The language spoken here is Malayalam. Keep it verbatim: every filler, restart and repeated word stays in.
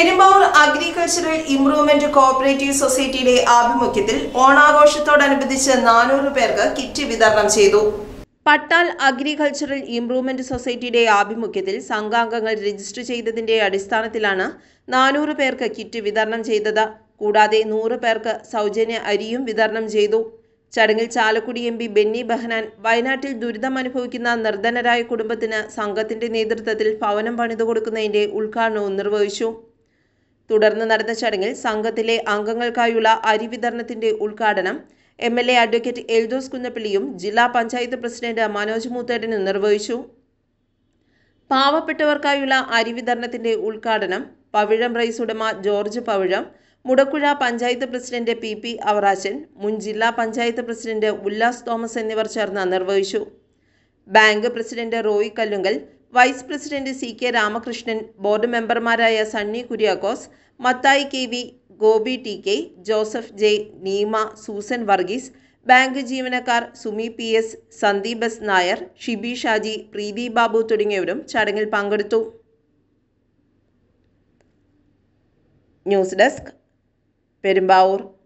പെരുമ്പാവൂർ അഗ്രികൾച്ചറൽ ഇംപ്രൂവ്മെന്റ് കോഓപ്പറേറ്റീവ് സൊസൈറ്റിയുടെ ആഭിമുഖ്യത്തിൽ ഓണാഘോഷത്തോടനുബന്ധിച്ച് നാനൂറ് പേർക്ക് കിറ്റ് വിതരണം ചെയ്തു. പട്ടാൽ അഗ്രികൾച്ചറൽ ഇംപ്രൂവ്മെന്റ് സൊസൈറ്റിയുടെ ആഭിമുഖ്യത്തിൽ സംഘാംഗങ്ങൾ രജിസ്റ്റർ ചെയ്തതിന്റെ അടിസ്ഥാനത്തിലാണ് നാനൂറ് പേർക്ക് കിറ്റ് വിതരണം ചെയ്തത്. കൂടാതെ നൂറ് പേർക്ക് സൗജന്യ അരിയും വിതരണം ചെയ്തു. ചടങ്ങിൽ ചാലക്കുടി എം പി ബെന്നി ബെഹനാൻ വയനാട്ടിൽ ദുരിതമനുഭവിക്കുന്ന നിർധനരായ കുടുംബത്തിന് സംഘത്തിന്റെ നേതൃത്വത്തിൽ ഭവനം പണിതു കൊടുക്കുന്നതിന്റെ ഉദ്ഘാടനവും നിർവഹിച്ചു. തുടർന്ന് നടന്ന ചടങ്ങിൽ സംഘത്തിലെ അംഗങ്ങൾക്കായുള്ള അരി വിതരണത്തിന്റെ ഉദ്ഘാടനം M L A advocate Eldhose കുന്നപ്പള്ളിയും ജില്ലാ പഞ്ചായത്ത് പ്രസിഡന്റ് മനോജ് മൂത്തേടനും നിർവഹിച്ചു. പാവപ്പെട്ടവർക്കായുള്ള അരി വിതരണത്തിന്റെ ഉദ്ഘാടനം പവിഴം റൈസ് ഉടമ George Pavizham, Mudakkuzha panchayat president P P Avarachan, മുൻ ജില്ലാ പഞ്ചായത്ത് പ്രസിഡന്റ് ഉല്ലാസ് തോമസ് എന്നിവർ ചേർന്ന് നിർവഹിച്ചു. Bank president Roy Kallungal, vice president C K Ramakrishnan, board മെമ്പർമാരായ Sunny Kuriakose, Mathai K V, Gopi T K, Joseph J, Neema, Susan Varghese, bank ജീവനക്കാർ Sumi P S, Sandeep S Nair, Shibi Shaji, Preethi Babu തുടങ്ങിയവരും ചടങ്ങിൽ പങ്കെടുത്തു. News desk, Perumbavoor.